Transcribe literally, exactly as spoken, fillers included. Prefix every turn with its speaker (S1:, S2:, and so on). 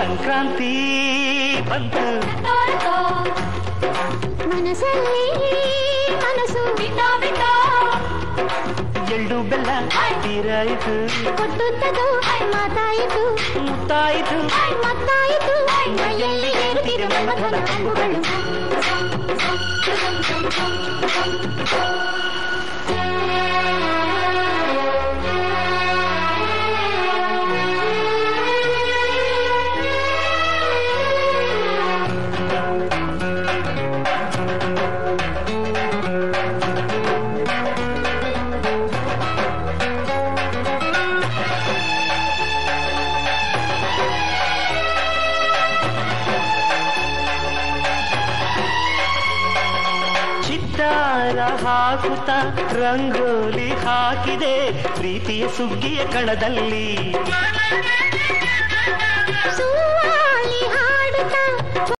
S1: ಸಂಕ್ರಾಂತಿ ಬಂತು
S2: ಮನಸ್ಸಲ್ಲಿ ಮನಸ್ಸು ಬಿಟ್ಟೋ ಬಿಟ್ಟೋ
S1: ಎಳ್ಳು ಬೆಲ್ಲ ತೀರಾಯಿತು
S2: ಕೊಟ್ಟುತ್ತದು ಮಾತಾಯಿತು
S1: ಮುತ್ತಾಯಿತು
S2: ಮತ್ತಾಯಿತು ಮೈಯಲ್ಲಿ ಏರುತ್ತಿದೆ ಮನ್ಮಥನ ಅಂಬುಗಳು
S1: ಚಿತ್ತಾರ ಹಾಕುತ್ತ ರಂಗೋಲಿ ಹಾಕಿದೆ ಪ್ರೀತಿಯ ಸುಗ್ಗಿಯ ಕಣದಲ್ಲಿ
S2: ಸುವಾಲಿ ಹಾಡುತ್ತಾ